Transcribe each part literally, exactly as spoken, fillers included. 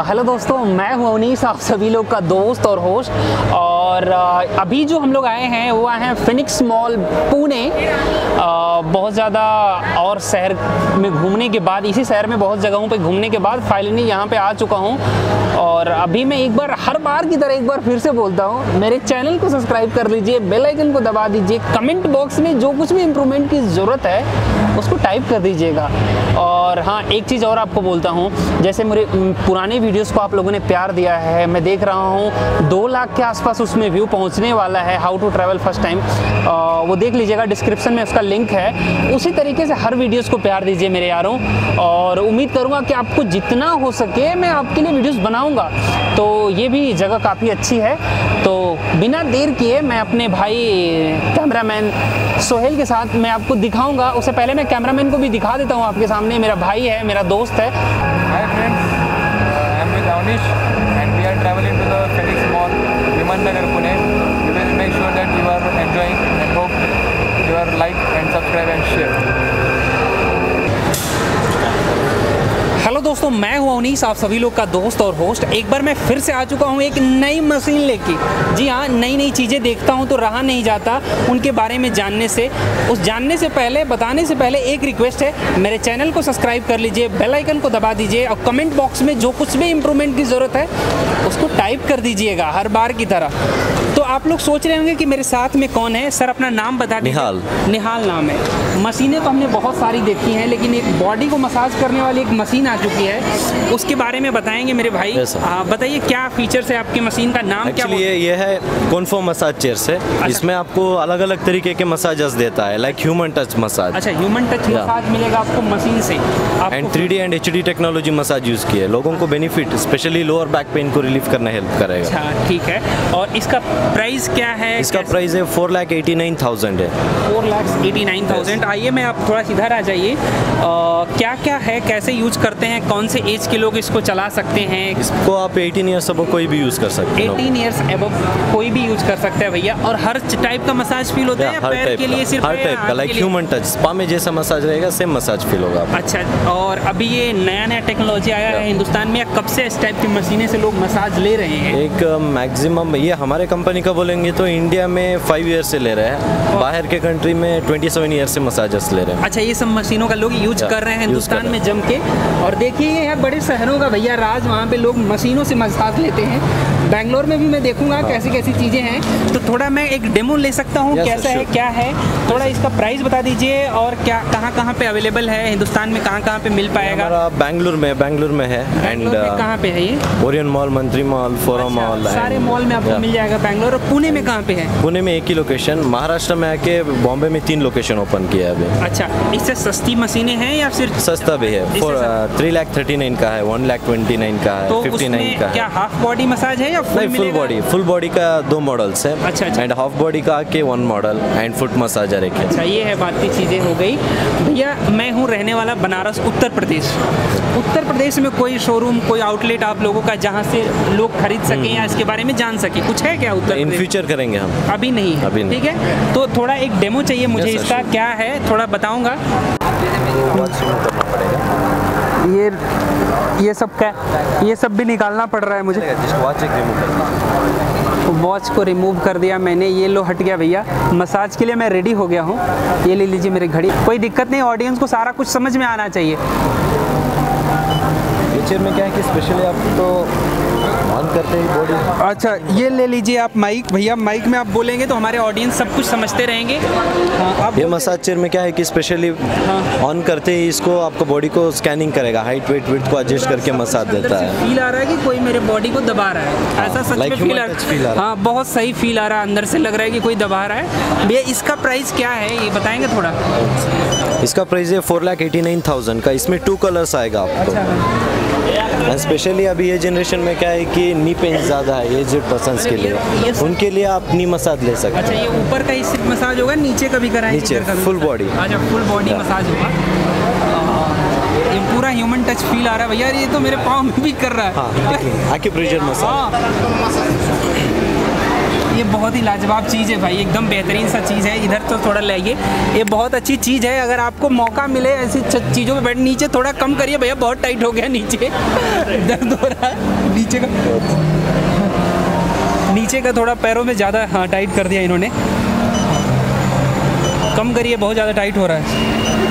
Hello दोस्तों, मैं हूं अवनीश, आप सभी लोग का दोस्त और होस्ट। और uh, अभी जो हम लोग आए हैं वो आए हैं फिनिक्स मॉल पुणे। uh, बहुत ज़्यादा और शहर में घूमने के बाद, इसी शहर में बहुत जगहों पे घूमने के बाद फाइनली यहाँ पे आ चुका हूँ। और अभी मैं एक बार हर बार की तरह एक बार फिर से बोलता हूँ, मेरे चैनल को सब्सक्राइब कर लीजिए, बेल आइकन को दबा दीजिए, कमेंट बॉक्स में जो कुछ भी इम्प्रूवमेंट की ज़रूरत है उसको टाइप कर दीजिएगा। और हाँ, एक चीज़ और आपको बोलता हूँ, जैसे मेरे पुराने वीडियोस को आप लोगों ने प्यार दिया है, मैं देख रहा हूँ दो लाख के आसपास उसमें व्यू पहुँचने वाला है, how to travel first time. वो देख लीजिएगा, डिस्क्रिप्शन में उसका लिंक है। उसी तरीके से हर वीडियोस को प्यार दीजिए मेरे यारों, और उम्मीद करूँगा कि आपको जितना हो सके मैं आपके लिए वीडियोस बनाऊँगा। तो ये भी जगह काफ़ी अच्छी है। तो बिना देर किए मैं अपने भाई कैमरामैन सोहेल के साथ मैं आपको दिखाऊंगा। उससे पहले मैं कैमरामैन को भी दिखा देता हूँ आपके सामने। मेरा भाई है, मेरा दोस्त है। Hi friends, I am with Avanish and we are travelling to the Phoenix mall, Viman Nagar, Pune. We will make sure that you are enjoying and hope you are like and subscribe and share. Hello दोस्तों, मैं हूं अवनीश, आप सभी लोग का दोस्त और host. एक बार मैं फिर से आ चुका हूं एक नई मशीन लेके। जी हाँ, नई नई चीज़ें देखता हूं तो रहा नहीं जाता उनके बारे में जानने से। उस जानने से पहले, बताने से पहले एक रिक्वेस्ट है, मेरे चैनल को सब्सक्राइब कर लीजिए, बेल आइकन को दबा दीजिए, और कमेंट बॉक्स में जो कुछ भी इम्प्रूवमेंट की ज़रूरत है उसको टाइप कर दीजिएगा हर बार की तरह। तो आप लोग सोच रहे होंगे कि मेरे साथ में कौन है। सर, अपना नाम बता दीजिए। निहाल। निहाल नाम है। मशीनें तो हमने बहुत सारी देखी हैं, लेकिन एक बॉडी को मसाज करने वाली एक मशीन आ चुकी है, उसके बारे में बताएंगे मेरे भाई। yes, बताइए क्या फीचर्स है आपकी मशीन का, नाम क्या? ये ये है कॉन्फो मसाज चेयर्स है। अच्छा। इसमें आपको अलग अलग तरीके के मसाजेस देता है, लाइक ह्यूमन टच मसाज। अच्छा, ह्यूमन टच मसाज मिलेगा आपको मशीन से। And three D and H D technology massage use की है। लोगों को benefit, specially lower back pain को रिलीफ करने हेल्प करेगा। अच्छा, ठीक है। और इसका प्राइस क्या है? इसका प्राइस है four lakh eighty nine thousand है। Four lakh eighty nine thousand. आइए, मैं आप थोड़ा इधर आ जाइए। क्या क्या है, कैसे यूज करते हैं, कौन से एज के लोग इसको चला सकते हैं? इसको आप एटीन ईयर्स अब कोई भी यूज़ कर सकते हैं। एटीन ईयर्स अबव कोई भी यूज कर सकता है भैया। और हर टाइप का मसाज फील होता है, पैर के लिए सिर्फ? हर टाइप का, लाइक ह्यूमन टच, स्पा में जैसा मसाज रहेगा सेम मसाज फील होगा। अच्छा, और अभी ये नया नया टेक्नोलॉजी आया है हिंदुस्तान में, कब से इस टाइप की मशीनें से लोग मसाज ले रहे हैं? एक मैक्सिमम ये हमारे कंपनी का बोलेंगे तो इंडिया में फाइव ईयर से ले रहे हैं, बाहर के कंट्री में ट्वेंटी सेवन ईयर से मसाजर्स ले रहे हैं। अच्छा, ये सब मशीनों का लोग यूज कर रहे हैं हिंदुस्तान में जम के। और देखिए, ये है बड़े शहरों का भैया राज, वहाँ पे लोग मशीनों से मसाज लेते हैं। बैंगलोर में भी मैं देखूंगा कैसी कैसी चीज़ें हैं। तो थोड़ा मैं एक डेमो ले सकता हूँ? कैसा है, क्या है, थोड़ा इसका प्राइस बता दीजिए, और क्या कहाँ कहाँ पे अवेलेबल है हिंदुस्तान में, कहाँ कहाँ पे मिल पाएगा? बैंगलोर में बैंगलोर में है। एंड कहाँ पे है ये? Orion mall, Mantri mall, Forum mall, सारे मॉल में आपको मिल जाएगा बैंगलोर। और पुणे में कहाँ पे है? पुणे में एक ही लोकेशन, महाराष्ट्र में आके बॉम्बे में तीन लोकेशन ओपन किया है अभी। अच्छा, इससे सस्ती मशीनें हैं या फिर? सस्ता भी है, four three lakh thirty nine का है, वन लाख ट्वेंटी नाइन का है, फिफ्टी नाइन का है। क्या हाफ बॉडी मसाज है या full? Full body. Full body का दो मॉडल्स है। अच्छा, अच्छा। एंड हाफ बॉडी का के one model and foot massager एक है। अच्छा, ये है बात की चीज़ें हो गई भैया। मैं हूँ रहने वाला बनारस, उत्तर प्रदेश। उत्तर प्रदेश में कोई शोरूम, कोई आउटलेट आप लोगों का जहाँ से लोग खरीद सकें या इसके बारे में जान सके, कुछ है क्या उत्तर? इन फ्यूचर करेंगे हम, अभी नहीं है। अभी ठीक है, तो थोड़ा एक डेमो चाहिए मुझे इसका, क्या है थोड़ा बताऊंगा। ये ये सब क्या, ये सब भी निकालना पड़ रहा है मुझे। वॉच को रिमूव कर दिया मैंने, ये लो हट गया भैया। मसाज के लिए मैं रेडी हो गया हूँ। ये ले लीजिए मेरी घड़ी, कोई दिक्कत नहीं, ऑडियंस को सारा कुछ समझ में आना चाहिए। फीचर में क्या है कि स्पेशली आप तो ऑन करते ही बॉडी। अच्छा, ये ले लीजिए आप माइक भैया। माइक में आप बोलेंगे तो हमारे ऑडियंस सब कुछ समझते रहेंगे। हाँ, ये मसाज चेयर में क्या है कि स्पेशली ऑन करते ही इसको आपको बॉडी को स्कैनिंग करेगा, हाइट वेट वेट को एडजस्ट करके मसाज देता है। फील आ रहा है कि कोई मेरे बॉडी को दबा रहा है, ऐसा सच में फील आ रहा है। हाँ, बहुत सही फील आ रहा है, अंदर से लग रहा है कि कोई दबा रहा है। भैया, इसका प्राइस क्या है ये बताएंगे थोड़ा? इसका प्राइस है four lakh eighty nine thousand का। इसमें टू कलर्स आएगा आपको। स्पेशली अभी ये जनरेशन में क्या है कि नी पेन ज़्यादा है एजेड पर्सन्स के लिए, उनके लिए आप नी मसाज ले सकते हैं। अच्छा, ये ऊपर का इस मसाज होगा, नीचे का भी कराएंगे? नीचे फुल बॉडी। अच्छा, फुल बॉडी मसाज होगा। ये पूरा ह्यूमन टच फील आ रहा है भैया। ये तो मेरे पाँव में भी कर रहा है। हाँ, आके प्रेशर मसाज। ये बहुत ही लाजवाब चीज़ है भाई, एकदम बेहतरीन सा चीज़ है। इधर तो थोड़ा लाइए, ये बहुत अच्छी चीज़ है। अगर आपको मौका मिले ऐसी चीज़ों पे बैठ, नीचे थोड़ा कम करिए भैया, बहुत टाइट हो गया नीचे, दर्द हो रहा है नीचे का, नीचे का थोड़ा पैरों में ज़्यादा हाँ टाइट कर दिया इन्होंने, कम करिए, बहुत ज़्यादा टाइट हो रहा है।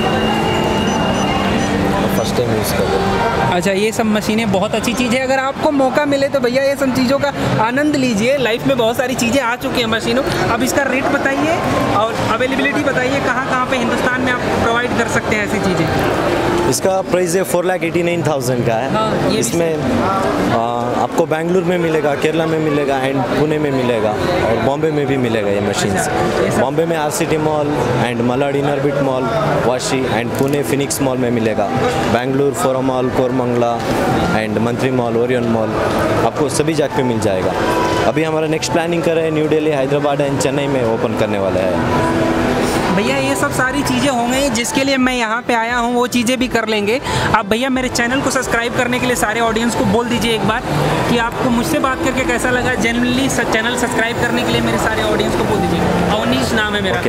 फर्स्ट टाइम यूज़ कर रहे हैं। अच्छा, ये सब मशीनें बहुत अच्छी चीज़ है। अगर आपको मौका मिले तो भैया ये सब चीज़ों का आनंद लीजिए। लाइफ में बहुत सारी चीज़ें आ चुकी हैं मशीनों। अब इसका रेट बताइए और अवेलेबिलिटी बताइए, कहाँ कहाँ पे हिंदुस्तान में आप प्रोवाइड कर सकते हैं ऐसी चीज़ें। इसका प्राइस है four lakh eighty nine thousand का है। हाँ, ये इसमें आ, आपको बेंगलुरु में मिलेगा, केरला में मिलेगा एंड पुणे में मिलेगा और बॉम्बे में भी मिलेगा ये मशीन्स। बॉम्बे में R City mall and Malad Inorbit mall, Vashi and Pune Phoenix mall में मिलेगा। Bengaluru Forum mall, Koramangala and Mantri mall, Orion mall, आपको सभी जगह पे मिल जाएगा। अभी हमारा नेक्स्ट प्लानिंग कर रहे हैं न्यू दिल्ली, हैदराबाद एंड चेन्नई में ओपन करने वाला है। भैया ये सब सारी चीज़ें होंगी जिसके लिए मैं यहाँ पे आया हूँ, वो चीज़ें भी कर लेंगे। आप भैया मेरे चैनल को सब्सक्राइब करने के लिए सारे ऑडियंस को बोल दीजिए एक बार कि आपको मुझसे बात करके कैसा लगा। जनरली चैनल सब्सक्राइब करने के लिए मेरे सारे ऑडियंस को बोल दीजिए। अवनीश नाम है मेरा। Okay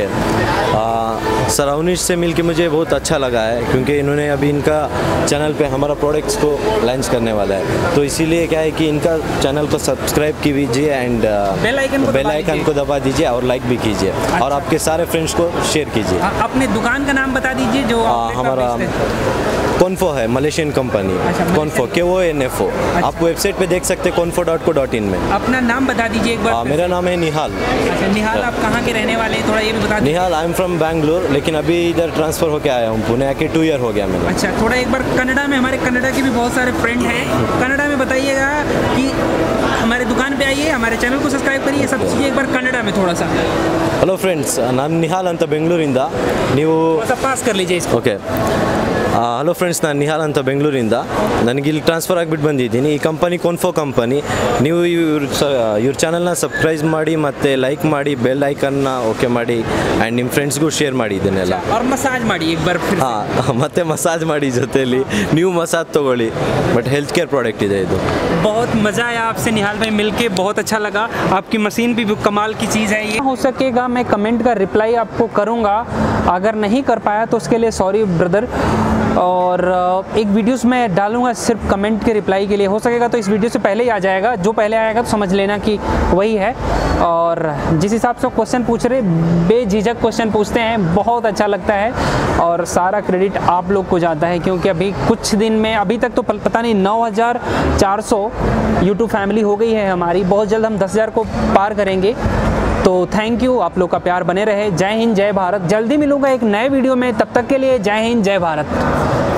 okay. सर अवनीश से मिलके मुझे बहुत अच्छा लगा है, क्योंकि इन्होंने अभी इनका चैनल पे हमारा प्रोडक्ट्स को लॉन्च करने वाला है, तो इसीलिए क्या है कि इनका चैनल को सब्सक्राइब कीजिए एंड बेल आइकन को बेल आइकन को दबा दीजिए और लाइक भी कीजिए। अच्छा। और आपके सारे फ्रेंड्स को शेयर कीजिए। अपने दुकान का नाम बता दीजिए जो आ, हमारा कॉन्फो है, मलेशियन कंपनी। अच्छा, कॉन्फो के ओ एन एफ ओ। आप वेबसाइट पे देख सकते हैं कॉन्फो डॉट को डॉट इन में। अपना नाम बता दीजिए एक बार। आ, मेरा नाम है निहाल। अच्छा निहाल, आप कहाँ के रहने वाले हैं, थोड़ा ये भी बता दीजिए। Nihal, I am from Bangalore, लेकिन अभी इधर ट्रांसफ़र होकर आया हूँ, पुणे आके टू ईयर हो गया मैंने। अच्छा, थोड़ा एक बार कन्नड़ा में, हमारे कन्नड़ा के भी बहुत सारे फ्रेंड हैं, कन्नड़ा में बताइएगा कि हमारे दुकान पे आइए, हमारे चैनल को सब्सक्राइब करिए, सब चीज़ें एक बार कन्नड़ा में थोड़ा सा। हेलो फ्रेंड्स, ನಾನು ನಿಹಾಲ್ ಅಂತ ಬೆಂಗಳೂರಿಂದ, ನೀವು ಪಾಸ್ कर लीजिए इसको। ಓಕೆ ಹಲೋ ಫ್ರೆಂಡ್ಸ್, ನಾನು ನಿಹಾಲ್ ಅಂತ ಬೆಂಗಳೂರಿಂದ, ನನಗೆ ಇಲ್ಲಿ ಟ್ರಾನ್ಸ್ಫರ್ ಆಗಿಬಿಟ್ಟು ಬಂದಿದ್ದೀನಿ। ಈ ಕಂಪನಿ ಕೊನ್ಫೋ ಕಂಪನಿ, ನೀವು ಇವ್ರ ಇವ್ರ ಚಾನಲ್ನ ಸಬ್ಸ್ಕ್ರೈಬ್ ಮಾಡಿ ಮತ್ತು ಲೈಕ್ ಮಾಡಿ, ಬೆಲ್ ಐಕನ್ನ ಓಕೆ ಮಾಡಿ ಆ್ಯಂಡ್ ನಿಮ್ಮ ಫ್ರೆಂಡ್ಸ್ಗೂ ಶೇರ್ ಮಾಡಿ ಇದನ್ನೆಲ್ಲ। और मसाज ಮಾಡಿ एक बार फिर। ಹಾಂ, ಮತ್ತು ಮಸಾಜ್ ಮಾಡಿ ಜೊತೆಯಲ್ಲಿ, ನೀವು ಮಸಾಜ್ ತೊಗೊಳ್ಳಿ, ಬಟ್ ಹೆಲ್ತ್ ಕೇರ್ ಪ್ರಾಡಕ್ಟ್ ಇದೆ ಇದು। बहुत मज़ा आया आपसे निहाल भाई मिलके, बहुत अच्छा लगा। आपकी मशीन भी कमाल की चीज़ है। ये हो सकेगा मैं कमेंट का रिप्लाई आपको करूँगा, अगर नहीं कर पाया तो उसके लिए सॉरी ब्रदर। और एक वीडियोस में डालूंगा सिर्फ कमेंट के रिप्लाई के लिए, हो सकेगा तो इस वीडियो से पहले ही आ जाएगा, जो पहले आएगा तो समझ लेना कि वही है। और जिस हिसाब से क्वेश्चन पूछ रहे, बेझिझक क्वेश्चन पूछते हैं, बहुत अच्छा लगता है और सारा क्रेडिट आप लोग को जाता है, क्योंकि अभी कुछ दिन में, अभी तक तो पता नहीं नौ हज़ार चार सौ यूट्यूब फैमिली हो गई है हमारी, बहुत जल्द हम दस हज़ार को पार करेंगे। तो थैंक यू, आप लोग का प्यार बने रहे। जय हिंद, जय भारत। जल्दी मिलूंगा एक नए वीडियो में, तब तक के लिए जय हिंद, जय भारत।